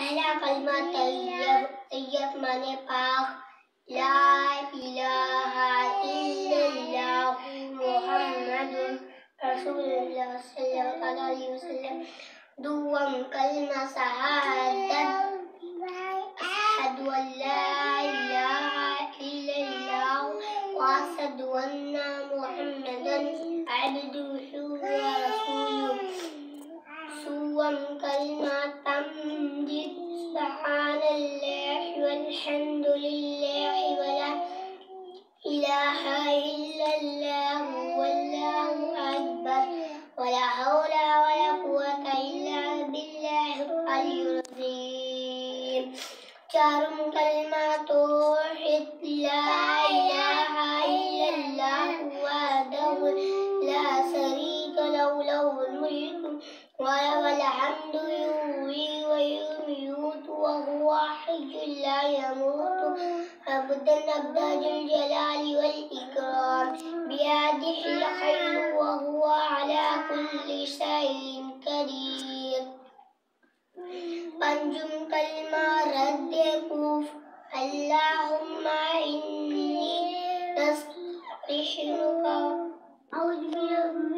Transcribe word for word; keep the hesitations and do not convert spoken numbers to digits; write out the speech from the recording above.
पहला कलमा तैयब, तैयब माने पाक, ला इलाहा इल्लल्लाह मुहम्मदुर रसूलुल्लाह सल्लल्लाहु अलैहि वसल्लम। दुआ कलमा शहादत, अशहदु अल्ला इलाहा इल्लल्लाह व अशहदु अन्ना मुहम्मदन अब्दुहु व रसूलुहु। सुवम कलमा तमजीद, सुब्हानल्लाहि वल्हम्दुलिल्लाहि वला इलाहा इल्लल्लाह वल्लाहु अकबर वला हौला वला कुव्वता इल्ला बिल्लाहिल अलिय्यिल अज़ीम। चारुम कलमा तौहीद, ला इलाहा इल्लल्लाह वहदहु ला शरीका लहु, लहुल मुल्कु व लहुल हम्दु युहयी व युमीतु व हुवा हय्युन ला यमूतु अबदन अबदल जलाली वल इकराम बियदिहिल खैरु व हुवा अला कुल्लि शैइन कदीर। पंजुम कलमा रद्दे कूफ, अल्लाहुम्मा इन्नी नस्तईनुका औज़ु बिका